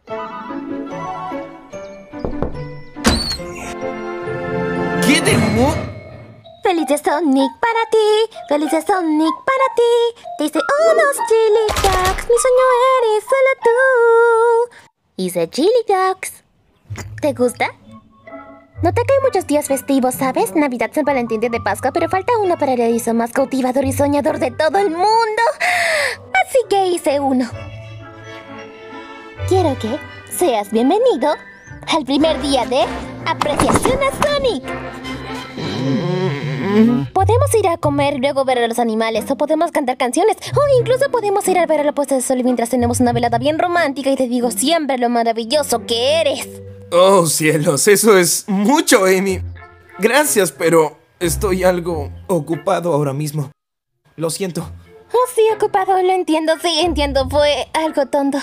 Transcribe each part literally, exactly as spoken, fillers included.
¿Qué demo? Felices Sonic para ti, felices Sonic para ti. Dice unos chili dogs, mi sueño eres solo tú. Hice chili dogs. ¿Te gusta? Noté que hay muchos días festivos, ¿sabes? Navidad, San Valentín, Día de Pascua, pero falta uno para el erizo más cautivador y soñador de todo el mundo. Así que hice uno. Quiero que seas bienvenido al primer día de apreciación a Sonic. Podemos ir a comer y luego ver a los animales, o podemos cantar canciones, o incluso podemos ir a ver a la puesta de sol mientras tenemos una velada bien romántica y te digo siempre lo maravilloso que eres. Oh, cielos, eso es mucho, Amy. Gracias, pero estoy algo ocupado ahora mismo. Lo siento. Oh, sí, ocupado, lo entiendo, sí, entiendo, fue algo tonto.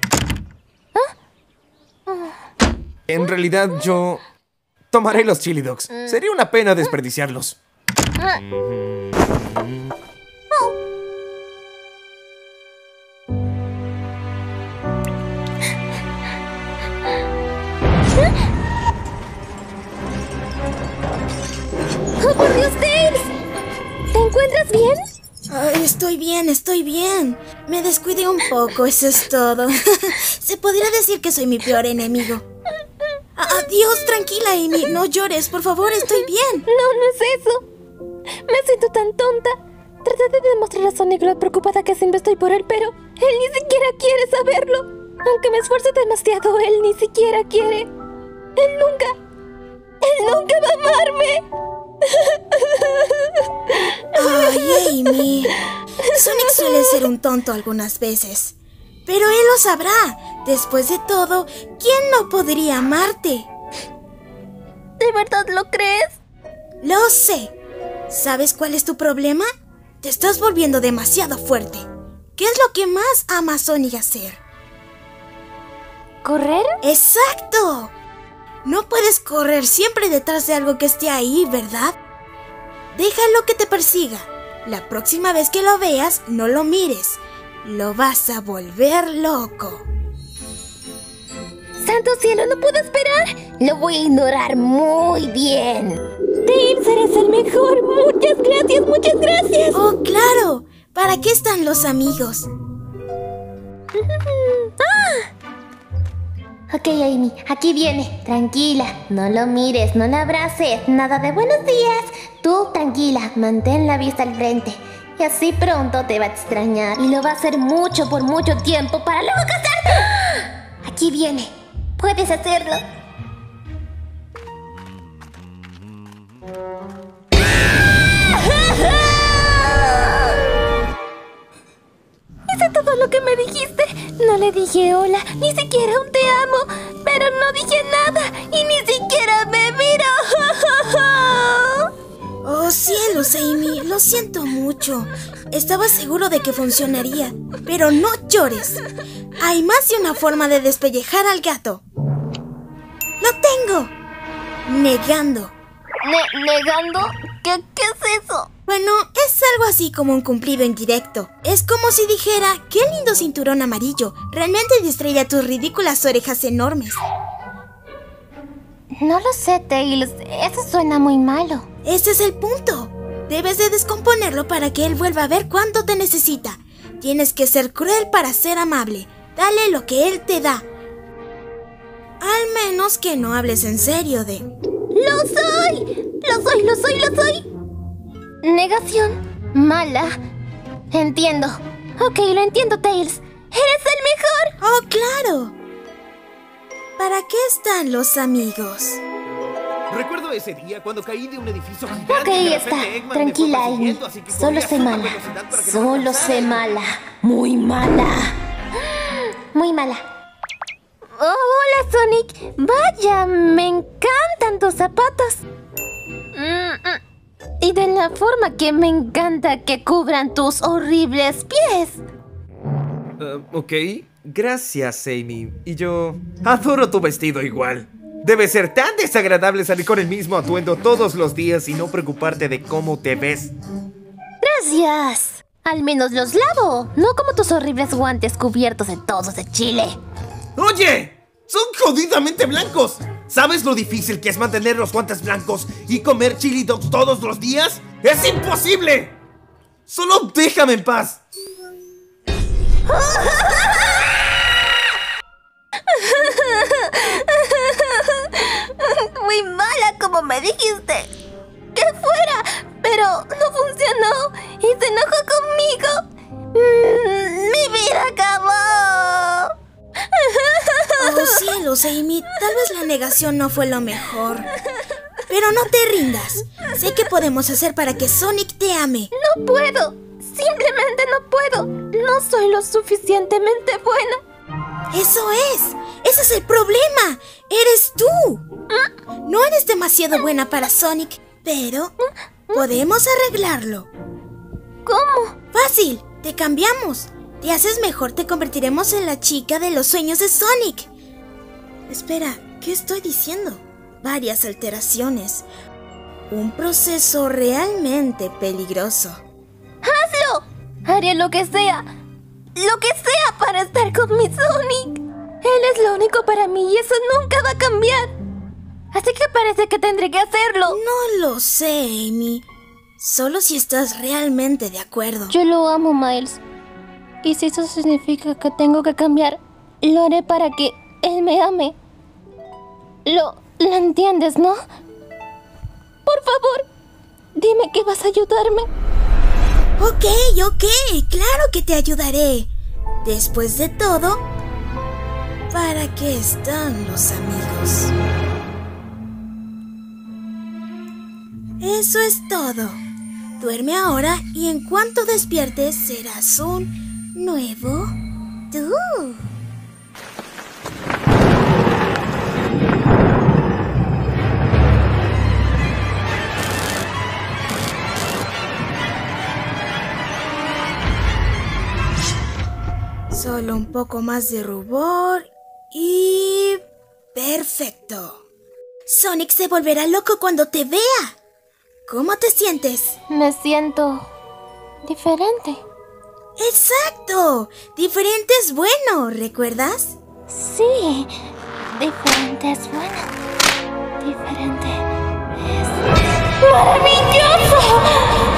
En realidad, yo tomaré los chili dogs. Sería una pena desperdiciarlos. ¡Oh, por Dios, Tails! ¿Te encuentras bien? Ay, estoy bien, estoy bien. Me descuidé un poco, eso es todo. Se podría decir que soy mi peor enemigo. Adiós, tranquila, Amy. No llores, por favor, estoy bien. No, no es eso. Me siento tan tonta. Traté de demostrar a Sonic lo preocupada que siempre estoy por él, pero él ni siquiera quiere saberlo. Aunque me esfuerce demasiado, él ni siquiera quiere. Él nunca, él nunca va a amarme. Ay, Amy. Sonic suele ser un tonto algunas veces, pero él lo sabrá. Después de todo, ¿quién no podría amarte? ¿De verdad lo crees? Lo sé. ¿Sabes cuál es tu problema? Te estás volviendo demasiado fuerte. ¿Qué es lo que más ama a Sonic hacer? ¿Correr? ¡Exacto! No puedes correr siempre detrás de algo que esté ahí, ¿verdad? Déjalo que te persiga. La próxima vez que lo veas, no lo mires. Lo vas a volver loco. ¡Santo cielo, no puedo esperar! Lo voy a ignorar muy bien. Tails, eres el mejor. Muchas gracias, muchas gracias. ¡Oh, claro! ¿Para qué están los amigos? ¡Ah! Ok, Amy, aquí viene. Tranquila, no lo mires, no la abraces. Nada de buenos días. Tú, tranquila, mantén la vista al frente. Y así pronto te va a extrañar. Y lo va a hacer mucho por mucho tiempo para luego casarte. Aquí viene. Puedes hacerlo. ¿Hice todo lo que me dijiste? No le dije hola, ni siquiera un te amo. Pero no dije nada y ni siquiera me miró. Oh, cielos, Amy, lo siento mucho. Estaba seguro de que funcionaría, pero no llores. Hay más de una forma de despellejar al gato. ¡Lo tengo! Negando. Ne- ¿Negando? ¿Qué, ¿Qué es eso? Bueno, es algo así como un cumplido indirecto. Es como si dijera, ¡qué lindo cinturón amarillo! Realmente distrae a tus ridículas orejas enormes. No lo sé, Tails. Eso suena muy malo. Ese es el punto. Debes de descomponerlo para que él vuelva a ver cuánto te necesita. Tienes que ser cruel para ser amable. Dale lo que él te da. Al menos que no hables en serio de... ¡Lo soy! ¡Lo soy, lo soy, lo soy! Negación. Mala. Entiendo. Ok, lo entiendo, Tails. ¡Eres el mejor! ¡Oh, claro! ¿Para qué están los amigos? Recuerdo ese día cuando caí de un edificio gigante. Ok, y de está. repente Eggman me fue Tranquila, Amy. persiguiendo, así que Solo corrí a sé toda mala. velocidad para que no me Solo alcanzara. sé mala. Muy mala. Muy mala. Oh, hola, Sonic. Vaya, me encantan tus zapatos. Mm, mm. Y de la forma que me encanta que cubran tus horribles pies. Uh, ok, gracias, Amy. Y yo adoro tu vestido igual. Debe ser tan desagradable salir con el mismo atuendo todos los días y no preocuparte de cómo te ves. Gracias. Al menos los lavo. No como tus horribles guantes cubiertos de tozos de chile. ¡Oye! ¡Son jodidamente blancos! ¿Sabes lo difícil que es mantener los guantes blancos y comer chili dogs todos los días? ¡Es imposible! ¡Solo déjame en paz! Muy mala, como me dijiste. ¡Que fuera! Pero no funcionó y se enojó conmigo. Mm, ¡Mi vida acabó! Oh, cielos, Amy. Tal vez la negación no fue lo mejor. Pero no te rindas. Sé qué podemos hacer para que Sonic te ame. No puedo. Simplemente no puedo. No soy lo suficientemente buena. Eso es. Ese es el problema. Eres tú. No eres demasiado buena para Sonic, pero podemos arreglarlo. ¿Cómo? Fácil. Te cambiamos. Te haces mejor, te convertiremos en la chica de los sueños de Sonic. Espera, ¿qué estoy diciendo? Varias alteraciones. Un proceso realmente peligroso. ¡Hazlo! Haré lo que sea. Lo que sea para estar con mi Sonic. Él es lo único para mí y eso nunca va a cambiar. Así que parece que tendré que hacerlo. No lo sé, Amy. Solo si estás realmente de acuerdo. Yo lo amo, Miles. Y si eso significa que tengo que cambiar, lo haré para que él me ame. Lo, lo entiendes, ¿no? Por favor, dime que vas a ayudarme. Ok, ok, claro que te ayudaré. Después de todo, ¿para qué están los amigos? Eso es todo. Duerme ahora y en cuanto despiertes serás un nuevo tú. Solo un poco más de rubor y... ¡perfecto! Sonic se volverá loco cuando te vea. ¿Cómo te sientes? Me siento diferente. ¡Exacto! Diferente es bueno, ¿recuerdas? Sí, diferente es bueno. Diferente es maravilloso.